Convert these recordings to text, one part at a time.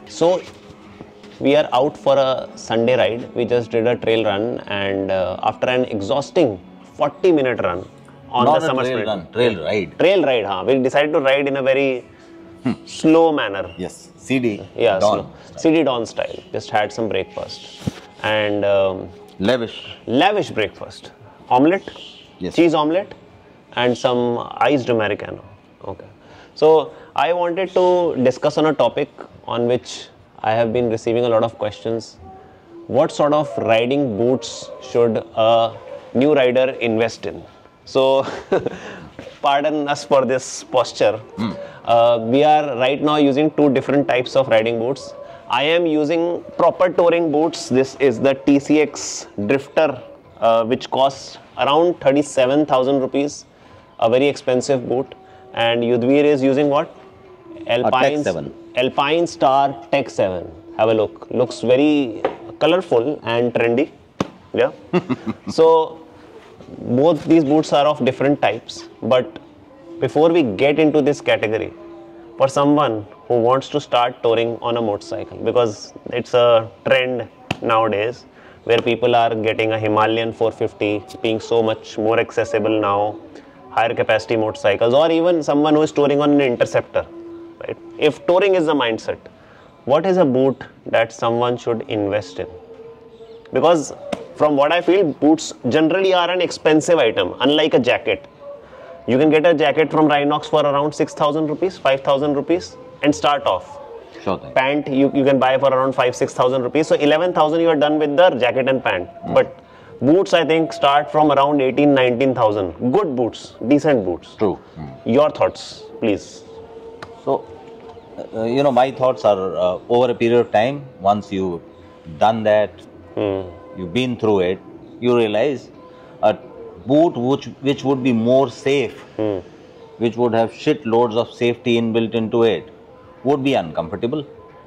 So we are out for a Sunday ride. We just did a trail run, and after an exhausting 40-minute run on Not the a summer trail sprint. run, trail ride. Trail ride, huh? We decided to ride in a very slow manner. Yes, CD. Yeah, Dawn. slow. CD Dawn style. Just had some breakfast and Lavish. breakfast. Omelette, Yes. cheese omelette, and some iced Americano. Okay. So I wanted to discuss on a topic on which I have been receiving a lot of questions. What sort of riding boots should a new rider invest in? So, pardon us for this posture. We are right now using two different types of riding boots. I am using proper touring boots. This is the TCX Drifter, which costs around 37,000 rupees, a very expensive boot. And Yudhvir is using what? Tech 7. Alpine Star Tech 7. Have a look. Looks very colorful and trendy. Yeah. So both these boots are of different types. But before we get into this category, for someone who wants to start touring on a motorcycle, because it's a trend nowadays where people are getting a Himalayan 450 being so much more accessible now, higher capacity motorcycles, or even someone who is touring on an Interceptor. Right? If touring is the mindset, what is a boot that someone should invest in? Because from what I feel, boots generally are an expensive item, unlike a jacket. You can get a jacket from Rhinox for around 6,000 rupees, 5,000 rupees and start off. Sure thing. Pant you can buy for around 5,000-6,000 rupees. So 11,000 you are done with the jacket and pant. But boots I think start from around 18,000-19,000. Good boots, decent boots. True. Your thoughts, please. So, my thoughts are over a period of time, once you've done that, you've been through it, you realize a boot which would be more safe, which would have shit loads of safety inbuilt into it, would be uncomfortable,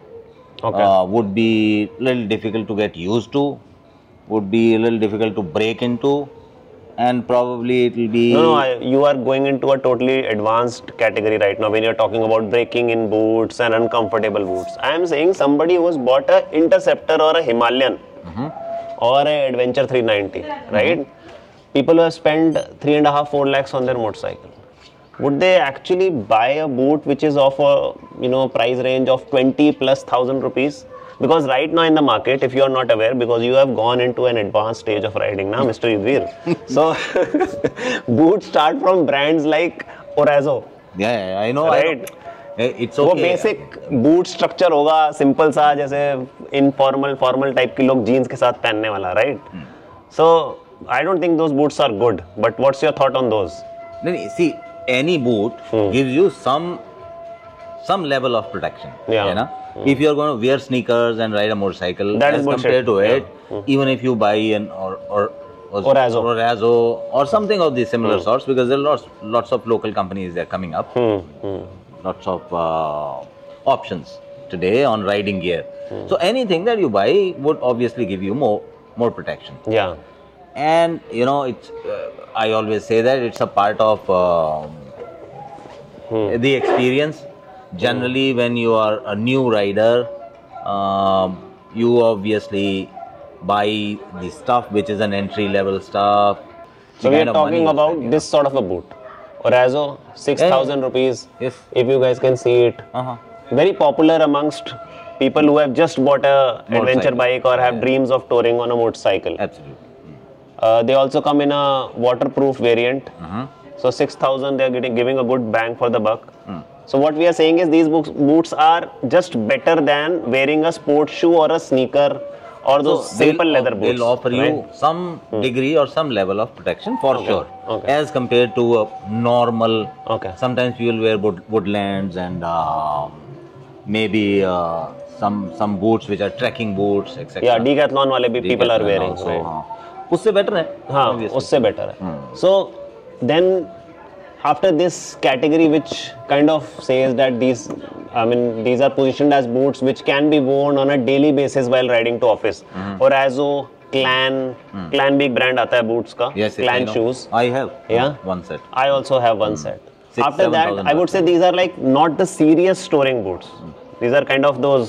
would be a little difficult to get used to, would be a little difficult to break into, and probably it will be... You are going into a totally advanced category right now when you're talking about breaking in boots and uncomfortable boots. I am saying somebody who has bought a Interceptor or a Himalayan or a Adventure 390, right? People who have spent 3.5-4 lakhs on their motorcycle. Would they actually buy a boot which is of a price range of 20,000+ rupees? Because right now in the market, if you are not aware, because you have gone into an advanced stage of riding now, Mr. Yudhvir. So, boots start from brands like Orazo. Yeah, I know. Right? It's वो okay. Basic boot structure होगा simple सा जैसे formal type के लोग jeans के साथ पहनने वाला right so I don't think those boots are good but what's your thought on those See, any boot gives you some level of protection. Yeah. If you are going to wear sneakers and ride a motorcycle, That as is bullshit. compared to it, even if you buy an Orazo or something of these similar sorts, because there are lots of local companies that are coming up, lots of options today on riding gear. So anything that you buy would obviously give you more protection. Yeah. And it's I always say that it's a part of the experience. Generally, when you are a new rider, you obviously buy the stuff which is an entry level stuff. So we are talking about this sort of a boot. Orazo, 6,000 rupees. Yes. If you guys can see it. Very popular amongst people who have just bought a adventure bike or have dreams of touring on a motorcycle. Absolutely. They also come in a waterproof variant. So 6,000 they are giving a good bang for the buck. So what we are saying is these boots are just better than wearing a sports shoe or a sneaker or those simple leather boots. They'll offer you some degree or some level of protection for sure, as compared to a normal. Sometimes you will wear woodlands and maybe some boots which are trekking boots, etc. Yeah, decathlon wale bhi people are wearing. उससे better है. हाँ, उससे better है. So then after this category which kind of says that these are positioned as boots which can be worn on a daily basis while riding to office. Orazo, Clan भी एक brand आता है boots का. Yes, Clan shoes. I have one set. I also have one set. After that, I would say these are like not the serious touring boots. These are kind of those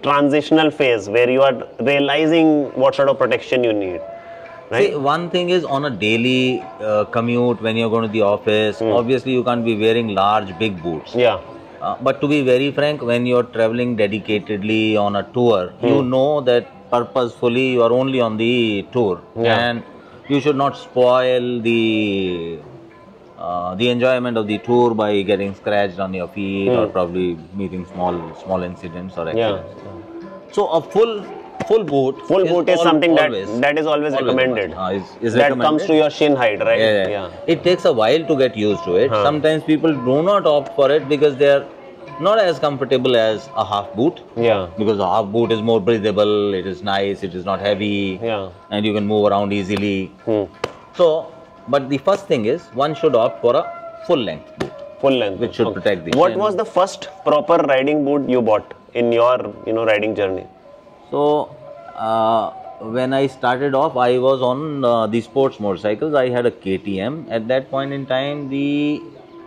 transitional phase where you are realizing what sort of protection you need. Right? See, one thing is on a daily commute when you're going to the office, obviously you can't be wearing large, big boots. Yeah. But to be very frank, when you're traveling dedicatedly on a tour, you know that purposefully you are only on the tour, and you should not spoil the enjoyment of the tour by getting scratched on your feet or probably meeting small incidents or accidents. So a full boot. Full boot is something that is always recommended. Is that recommended. comes to your shin height, right? Yeah. It takes a while to get used to it. Sometimes people do not opt for it because they are not as comfortable as a half boot. Yeah. Because a half boot is more breathable, it is nice, it is not heavy, and you can move around easily. So, but the first thing is one should opt for a full length boot. Full length. Which should protect the What shin. was the first proper riding boot you bought in your riding journey? So, when I started off, I was on the sports motorcycles. I had a KTM. At that point in time, the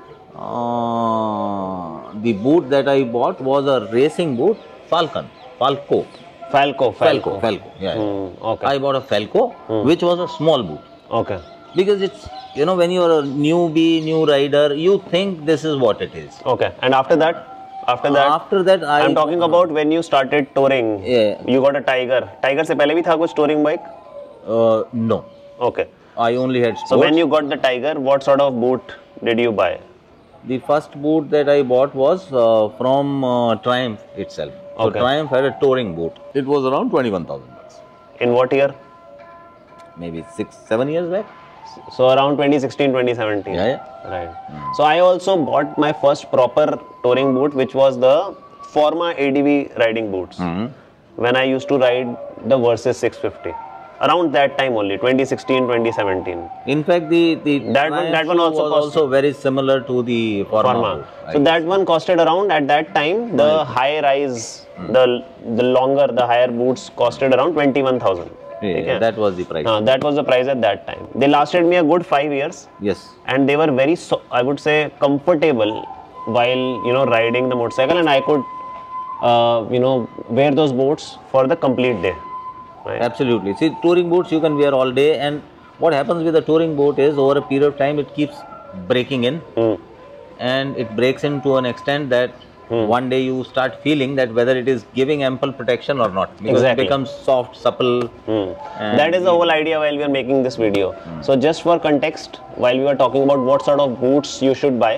boot that I bought was a racing boot, Falco. Yeah. Okay. I bought a Falco, which was a small boot. Okay. Because it's, when you're a newbie, new rider, you think this is what it is. Okay. And after that, I'm talking about when you started touring. Yeah. You got a Tiger. Tiger से पहले भी था कुछ touring bike? No. Okay. I only had sports. So when you got the Tiger, what sort of boot did you buy? The first boot that I bought was from Triumph itself. So Okay. Triumph had a touring boot. It was around 21,000 bucks. In what year? Maybe 6-7 years back. So around 2016, 2017. Yeah. Right. So I also bought my first proper touring boot, which was the Forma ADV riding boots. When I used to ride the Versys 650. Around that time only, 2016, 2017. In fact, the that one also was cost- also very similar to the Forma. boot, So that one costed around, at that time, the high rise, the longer, the higher boots costed around 21,000. Yeah, that was the price. That was the price at that time. They lasted me a good 5 years. Yes. And they were very, I would say, comfortable while, riding the motorcycle, and I could, wear those boots for the complete day. Right? Absolutely. See, touring boots you can wear all day, and what happens with a touring boot is over a period of time it keeps breaking in, and it breaks in to an extent that one day you start feeling that whether it is giving ample protection or not, because Exactly. it becomes soft, supple. And That is the whole idea while we are making this video. So just for context, while we are talking about what sort of boots you should buy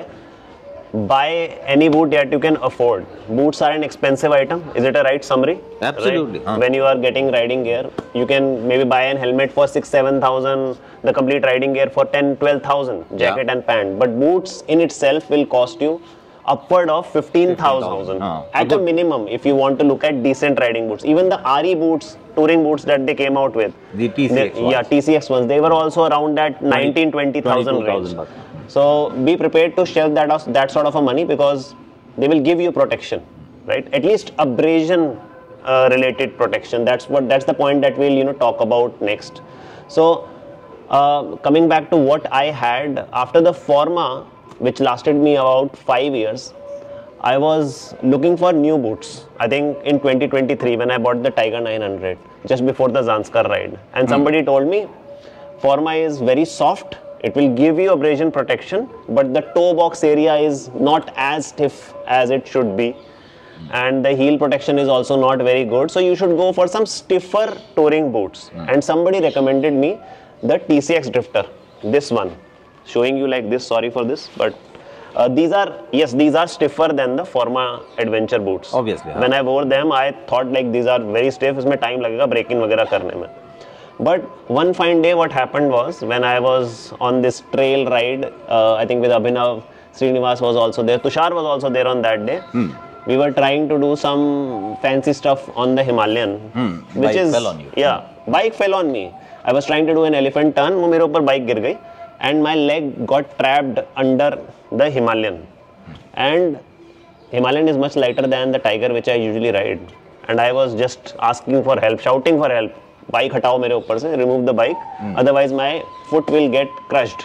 any boot that you can afford. Boots are an expensive item. Is it a right summary? Absolutely. Right? When you are getting riding gear, you can maybe buy an helmet for 6,000-7,000, the complete riding gear for 10,000-12,000, jacket and pant. But boots in itself will cost you upward of 15,000 at a minimum if you want to look at decent riding boots. Even the RE boots, touring boots that they came out with, the TCX ones. TCX ones, they were also around that 19,000-20,000 range. bucks. So be prepared to shell that sort of a money, because they will give you protection, right? At least abrasion related protection. That's the point that we'll talk about next. So coming back to what I had after the Forma, which lasted me about 5 years, I was looking for new boots. I think in 2023 when I bought the Tiger 900 just before the Zanskar ride, and somebody told me Forma is very soft. It will give you abrasion protection, but the toe box area is not as stiff as it should be, and the heel protection is also not very good. So you should go for some stiffer touring boots. And somebody recommended me the TCX Drifter, this one, showing you like this. Sorry for this, but these are stiffer than the Forma adventure boots. Obviously. When I wore them, I thought like these are very stiff. इसमें time लगेगा braking वगैरह करने में. But one fine day, what happened was, when I was on this trail ride, I think with Abhinav, Srinivas was also there, Tushar was also there on that day. We were trying to do some fancy stuff on the Himalayan, which Bike is fell on you. Yeah, bike fell on me. I was trying to do an elephant turn, वो मेरे ऊपर bike गिर गई, and my leg got trapped under the Himalayan. And Himalayan is much lighter than the Tiger which I usually ride. And I was just asking for help, shouting for help. Bike हटाओ मेरे ऊपर से, remove the bike, otherwise my foot will get crushed.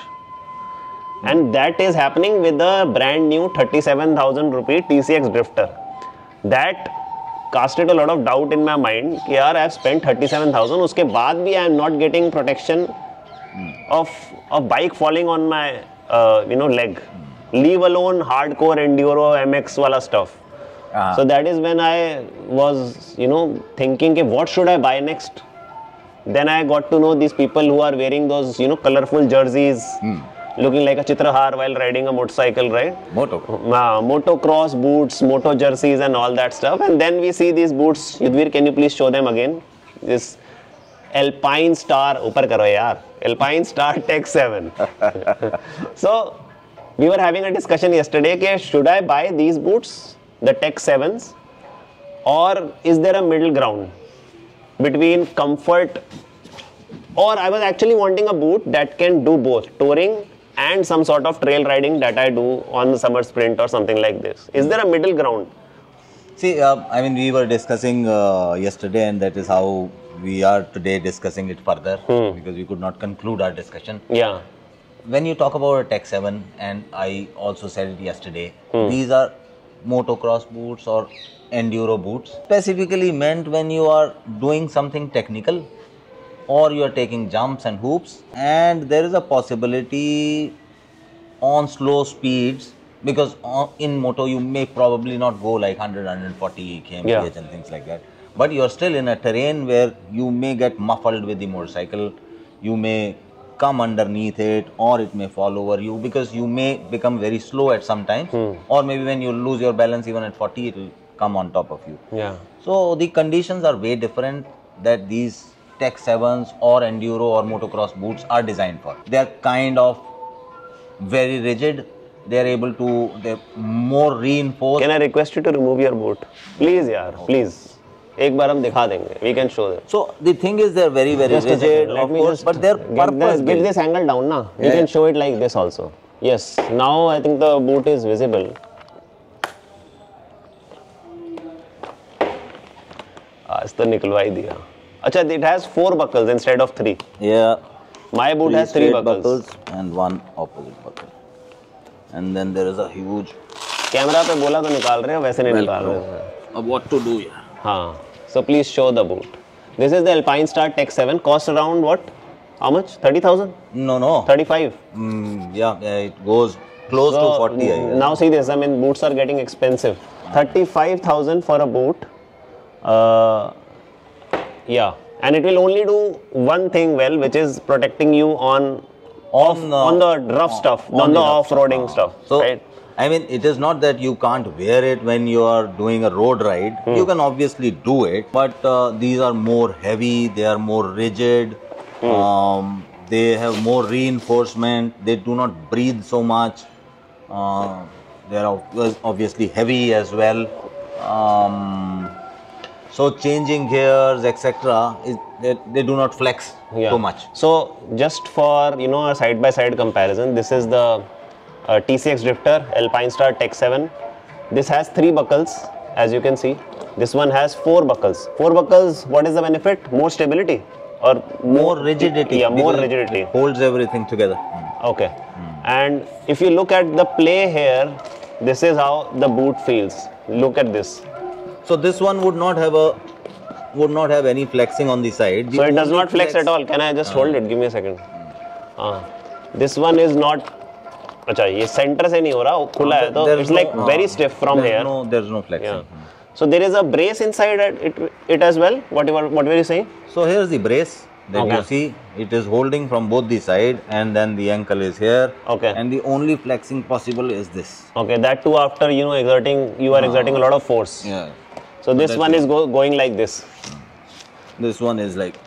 And that is happening with the brand new 37,000 rupee TCX Drifter. That casted a lot of doubt in my mind कि यार I have spent 37,000 उसके बाद भी I am not getting protection of bike falling on my leg. Leave alone hardcore enduro MX वाला stuff. So that is when I was thinking कि what should I buy next? Then I got to know these people who are wearing those colorful jerseys. Looking like a Chitrahar while riding a motorcycle, right? Motocross boots, moto jerseys and all that stuff. And then we see these boots. Yudhvir, can you please show them again? This Alpine Star, upar karo yaar. Alpine Star Tech 7. So, we were having a discussion yesterday, कि should I buy these boots, the Tech 7s, or is there a middle ground between comfort, or I was actually wanting a boot that can do both touring and some sort of trail riding that I do on the summer sprint or something like this. Is there a middle ground? See, I mean, we were discussing yesterday, and that is how we are today discussing it further, because we could not conclude our discussion. Yeah. When you talk about a Tech 7, and I also said it yesterday, these are motocross boots or enduro boots, specifically meant when you are doing something technical, or you are taking jumps and hoops, and there is a possibility on slow speeds, because in moto you may probably not go like 140 kmph and things like that, but you are still in a terrain where you may get muffled with the motorcycle, you may come underneath it, or it may fall over you, because you may become very slow at some times, or maybe when you lose your balance even at 40, it will come on top of you. Yeah. So the conditions are way different that these Tech 7s or enduro or motocross boots are designed for. They are kind of very rigid. They are able to, they're more reinforced. Can I request you to remove your boot? Please, yaar, please. एक बार हम दिखा देंगे. We can show them. So the thing is, they're very, very rigid, of course, but they're purpose-built. Get this angle down, na. We can show it like this also. Yes. Now I think the boot is visible. आज तो निकलवा ही दिया. अच्छा, it has 4 buckles instead of 3. Yeah. My boot has 3 buckles and 1 opposite buckle. And then there is a huge. Camera पे बोला तो निकाल रहे हो, वैसे नहीं निकाल रहे हो. Of what to do here? हाँ. So please show the boot. This is the Alpine Star Tech 7. Cost around what? How much? 30,000? No. 35. Yeah, it goes close to 40. I guess. Now see this. I mean, boots are getting expensive. 35,000 for a boot. Yeah, and it will only do one thing well, which is protecting you on the rough stuff, on the off-roading stuff. So, right? I mean, it is not that you can't wear it when you are doing a road ride. You can obviously do it, but these are more heavy, they are more rigid, they have more reinforcement, they do not breathe so much, they are obviously heavy as well. So changing gears, etc., they do not flex too much. So just for a side-by-side comparison, this is the TCX Drifter Alpine Star Tech 7. This has 3 buckles, as you can see. This one has 4 buckles. 4 buckles. What is the benefit? More stability or more rigidity? Yeah, more rigidity. It holds everything together. Okay. And if you look at the play here, this is how the boot feels. Look at this. So this one would not have any flexing on the side. So it does not flex at all. Can I just hold it? Give me a second. This one is not. अच्छा ये center से नहीं हो रहा, खुला है तो it's like very stiff from here. There's no flexing. Yeah. So there is a brace inside it as well. What were you saying? So here's the brace that you see. It is holding from both the side, and then the ankle is here. Okay. And the only flexing possible is this. Okay, that too after exerting a lot of force. Yeah. So this one is going like this. This one is like.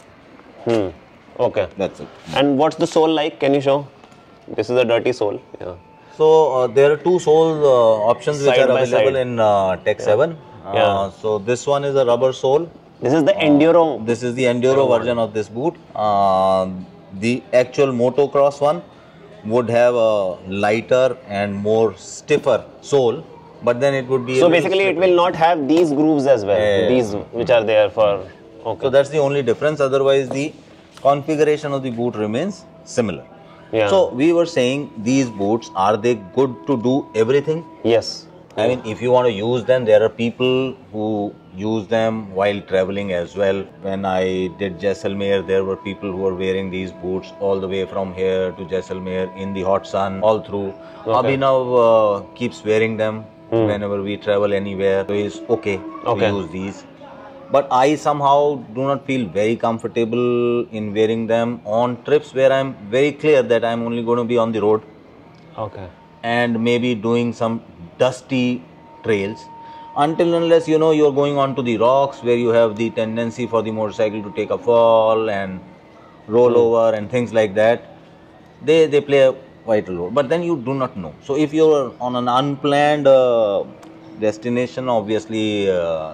Okay. That's it. And what's the sole like? Can you show? This is a dirty sole. Yeah. So there are 2 sole options which are available in Tech 7. So this one is a rubber sole. This is the enduro. This is the enduro version of this boot. The actual motocross one would have a lighter and more stiffer sole, but then it would be. So basically, it will not have these grooves as well. These which are there for. Okay. So that's the only difference. Otherwise, the configuration of the boot remains similar. Yeah. So we were saying these boots, are they good to do everything? Yes. I mean, if you want to use them, there are people who use them while traveling as well. When I did Jaisalmer, there were people who were wearing these boots all the way from here to Jaisalmer in the hot sun, all through. Abhinav keeps wearing them whenever we travel anywhere. So it's okay to use these. But I somehow do not feel very comfortable in wearing them on trips where I'm very clear that I'm only going to be on the road. Okay. And maybe doing some dusty trails, until unless you know you're going onto the rocks where you have the tendency for the motorcycle to take a fall and roll over and things like that. They play a vital role, but then you do not know. So if you're on an unplanned destination, obviously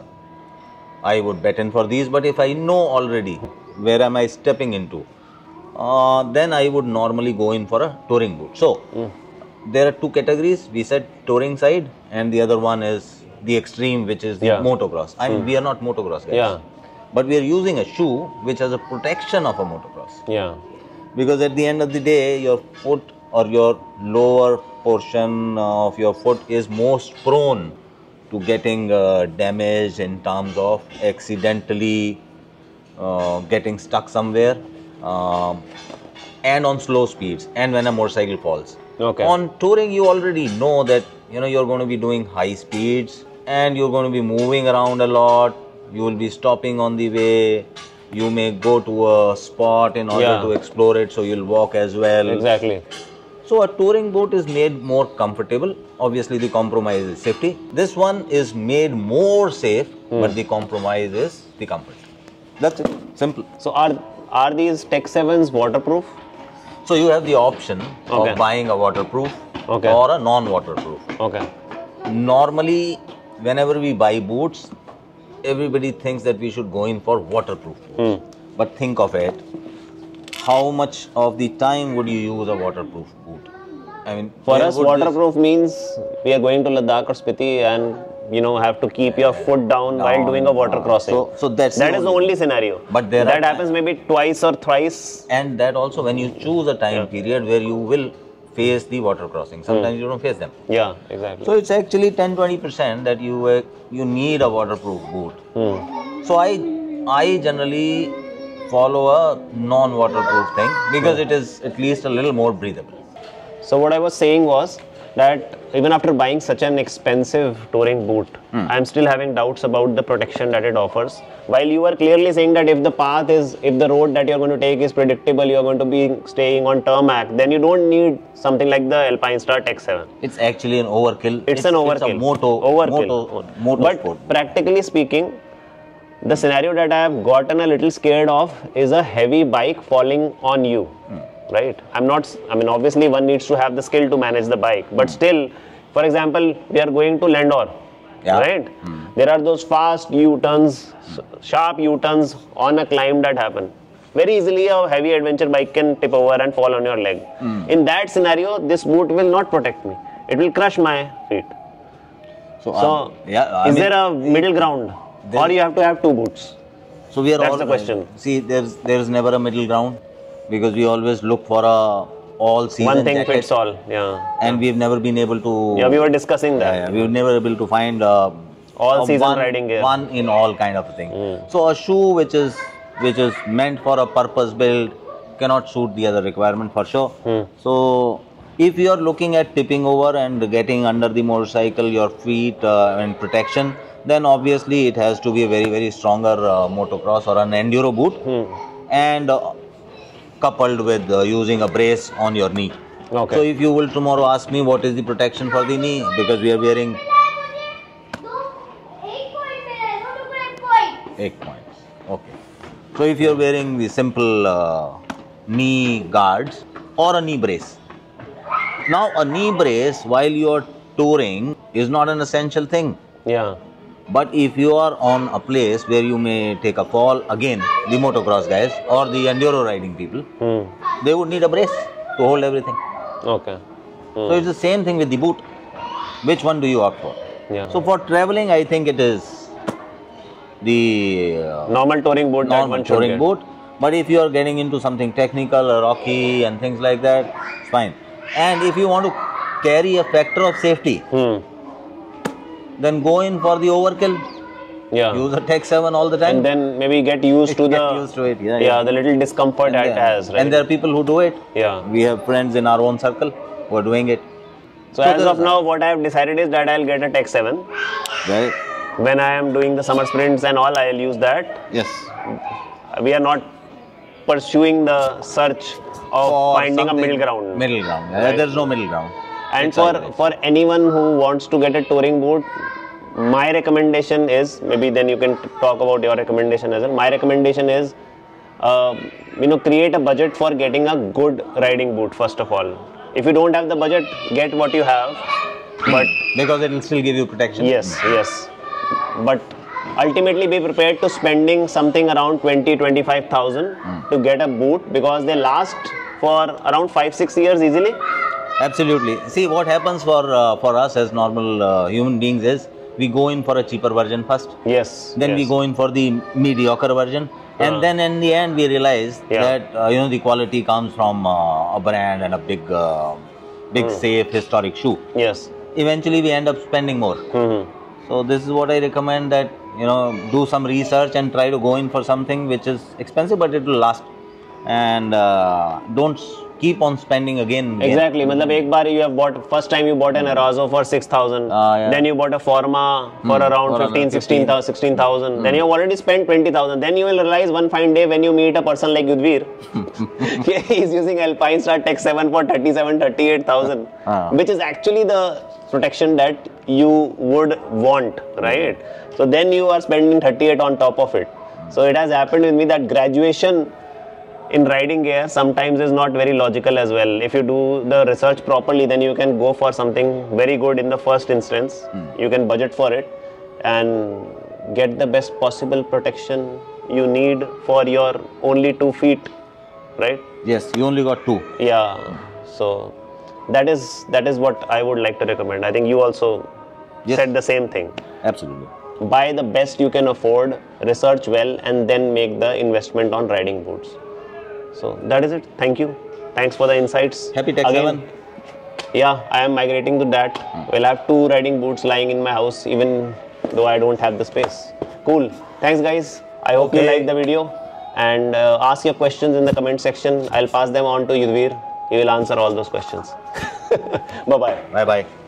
I would bet in for these. But if I know already where am I stepping into, then I would normally go in for a touring boot. So there are two categories. We said touring side, and the other one is the extreme, which is the motocross. I mean, we are not motocross guys, but we are using a shoe which has a protection of a motocross. Yeah. Because at the end of the day, your foot or your lower portion of your foot is most prone to getting damaged in terms of accidentally getting stuck somewhere, and on slow speeds, and when a motorcycle falls. Okay. On touring, you already know that you're going to be doing high speeds and you're going to be moving around a lot. You will be stopping on the way. You may go to a spot in order to explore it, so you'll walk as well. Exactly. So a touring boot is made more comfortable. Obviously, the compromise is safety. This one is made more safe, but the compromise is the comfort. That's it. Simple. So are these Tech 7s waterproof? So you have the option of buying a waterproof or a non-waterproof. Okay. Normally, whenever we buy boots, everybody thinks that we should go in for waterproof. But think of it. How much of the time would you use a waterproof boot? I mean, for us, waterproof means we are going to Ladakh or Spiti and have to keep your foot down while doing a water crossing. So that is the only scenario. But that happens maybe twice or thrice. And that also when you choose a time period where you will face the water crossing. Sometimes you don't face them. Yeah, exactly. So it's actually 10-20% that you need a waterproof boot. So I generally follow a non-waterproof thing because it is at least a little more breathable. So what I was saying was that even after buying such an expensive touring boot, I am still having doubts about the protection that it offers. While you were clearly saying that if the road that you are going to take is predictable, you are going to be staying on tarmac, then you don't need something like the Alpinestar Tech 7. It's actually an overkill. It's an overkill. It's a moto but sport. Practically speaking, the scenario that I have gotten a little scared of is a heavy bike falling on you. Right? Obviously one needs to have the skill to manage the bike, but still, for example, we are going to Landor, right? There are those fast U-turns, sharp U-turns on a climb that happen. Very easily a heavy adventure bike can tip over and fall on your leg. In that scenario, this boot will not protect me. It will crush my feet. So is there a middle ground? Or you have to have two boots? So we are That's the question. See, there's never a middle ground. Because we always look for a all-season one thing jacket, fits all, and we've never been able to. Yeah, we were discussing that. We were never able to find all-season riding gear. One in all kind of a thing. So a shoe which is meant for a purpose build cannot suit the other requirement for sure. So if you are looking at tipping over and getting under the motorcycle, your feet and protection, then obviously it has to be a very, very stronger motocross or an enduro boot, and coupled with using a brace on your knee. Okay. So if you will tomorrow ask me what is the protection for the knee, because we are wearing 8 points. Okay. So if you are wearing the simple knee guards or a knee brace. Now a knee brace while you are touring is not an essential thing. Yeah. But if you are on a place where you may take a fall, again, the motocross guys or the enduro riding people, they would need a brace to hold everything. Okay. So it's the same thing with the boot. Which one do you opt for? Yeah. So for traveling, I think it is the normal touring boot. Normal touring boot. But if you are getting into something technical or rocky and things like that, it's fine. And if you want to carry a factor of safety, then go in for the overkill. Yeah. Use a Tech 7 all the time. And then maybe get used to Get used to it, yeah, yeah, yeah. the little discomfort it has, right? And there are people who do it. Yeah. We have friends in our own circle who are doing it. So as of now, what I have decided is that I'll get a Tech 7. Right? When I am doing the summer sprints and all, I'll use that. Yes. We are not pursuing the search of For finding a something- middle ground. Middle ground. Right. There's no middle ground. And It's either for anyone who wants to get a touring boot, my recommendation is, maybe then you can talk about your recommendation as well. My recommendation is, create a budget for getting a good riding boot first of all. If you don't have the budget, get what you have. But because it will still give you protection. yes, but ultimately be prepared to spending something around 20,000-25,000 to get a boot, because they last for around 5-6 years easily. Absolutely. See, what happens for us as normal human beings is we go in for a cheaper version first. Yes. Then we go in for the mediocre version. And then in the end we realize that the quality comes from a brand and a big safe historic shoe. Yes. Eventually we end up spending more. So this is what I recommend, that do some research and try to go in for something which is expensive but it will last, and don't keep on spending again. Exactly. Matlab ek baar you have bought, first time you bought an Arazo for 6,000, then you bought a Forma for around 16,000, then you have already spent 20,000. Then you will realize one fine day when you meet a person like Yudhvir, he's using Alpine Star Tech 7 for 38,000, which is actually the protection that you would want, right? So then you are spending 38 on top of it. So it has happened with me that graduation in riding gear sometimes is not very logical as well. If you do the research properly, then you can go for something very good in the first instance. You can budget for it and get the best possible protection you need for your only 2 feet, right? Yes, you only got 2. Yeah. So that is what I would like to recommend. I think you also said the same thing. Absolutely. Buy the best you can afford, research well, and then make the investment on riding boots. So that is it. Thank you. Thanks for the insights. Happy Tech 7. Yeah, I am migrating to that. We'll have 2 riding boots lying in my house, even though I don't have the space. Cool. Thanks, guys. I hope you liked the video. And ask your questions in the comment section. I'll pass them on to Yudhvir. He will answer all those questions. Bye-bye. Bye-bye.